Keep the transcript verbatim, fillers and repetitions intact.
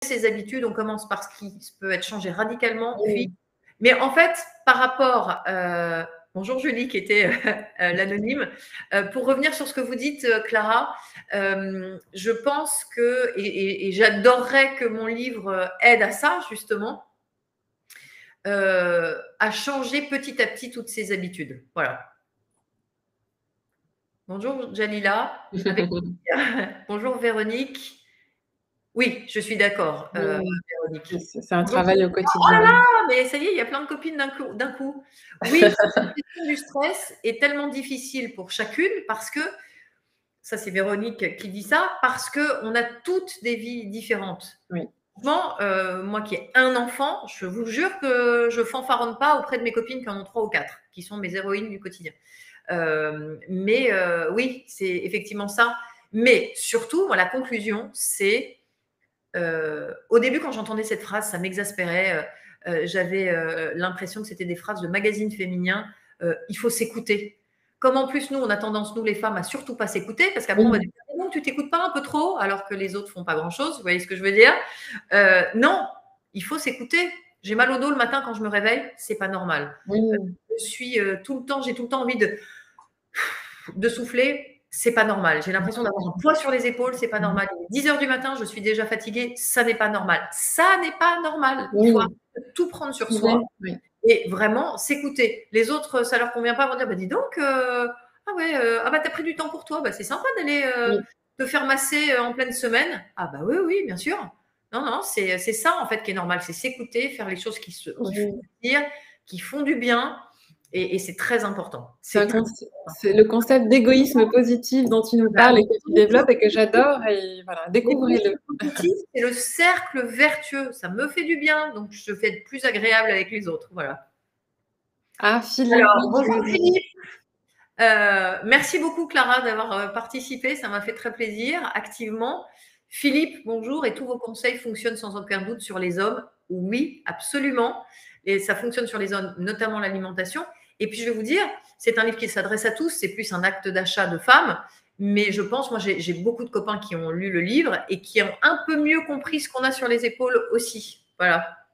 ses habitudes, on commence par ce qui peut être changé radicalement. Oui. Puis, mais en fait, par rapport… Euh, bonjour Julie, qui était euh, l'anonyme. Euh, pour revenir sur ce que vous dites, euh, Clara, euh, je pense que, et, et, et j'adorerais que mon livre aide à ça, justement, euh, à changer petit à petit toutes ces habitudes. Voilà. Bonjour Jalila. Avec... Bonjour Véronique. Oui, je suis d'accord, euh, oui. Véronique. C'est un travail au quotidien. Oh là là, mais ça y est, il y a plein de copines d'un coup, d'un coup. Oui, la gestion du stress est tellement difficile pour chacune parce que, ça c'est Véronique qui dit ça, parce qu'on a toutes des vies différentes. Oui. Franchement, euh, moi qui ai un enfant, je vous jure que je fanfaronne pas auprès de mes copines qui en ont trois ou quatre, qui sont mes héroïnes du quotidien. Euh, mais euh, oui, c'est effectivement ça. Mais surtout, moi, la conclusion, c'est euh, au début, quand j'entendais cette phrase, ça m'exaspérait. Euh, j'avais euh, l'impression que c'était des phrases de magazines féminins. Euh, il faut s'écouter. Comme en plus, nous, on a tendance, nous les femmes, à surtout pas s'écouter, parce qu'après, oui. on va dire non, tu t'écoutes pas un peu trop, alors que les autres font pas grand-chose. Vous voyez ce que je veux dire? euh, Non, il faut s'écouter. J'ai mal au dos le matin quand je me réveille, c'est pas normal. Oui. Je suis euh, tout le temps, j'ai tout le temps envie de, de souffler. C'est pas normal. J'ai l'impression d'avoir un poids sur les épaules, c'est pas normal. Il est dix heures du matin, je suis déjà fatiguée, ça n'est pas normal. Ça n'est pas normal. Il faut oui. tout prendre sur soi oui. et vraiment s'écouter. Les autres, ça leur convient pas, vont dire, bah dis donc, euh, ah ouais, euh, ah bah t'as pris du temps pour toi, bah c'est sympa d'aller euh, oui. te faire masser en pleine semaine. Ah bah oui, oui, bien sûr. Non, non, c'est ça en fait qui est normal, c'est s'écouter, faire les choses qui, se, qui oui. font plaisir, qui font du bien. Et, et c'est très important. C'est le concept d'égoïsme positif dont tu nous parles et que tu développes et que j'adore. Et voilà, découvrez-le. C'est le cercle vertueux. Ça me fait du bien, donc je fais de plus agréable avec les autres. Voilà. Ah, Philippe. Alors, bonjour Philippe. Euh, merci beaucoup Clara d'avoir participé. Ça m'a fait très plaisir, activement. Philippe, bonjour. Et tous vos conseils fonctionnent sans aucun doute sur les hommes? Oui, absolument. Et ça fonctionne sur les hommes, notamment l'alimentation. Et puis, je vais vous dire, c'est un livre qui s'adresse à tous. C'est plus un acte d'achat de femmes. Mais je pense, moi, j'ai beaucoup de copains qui ont lu le livre et qui ont un peu mieux compris ce qu'on a sur les épaules aussi. Voilà.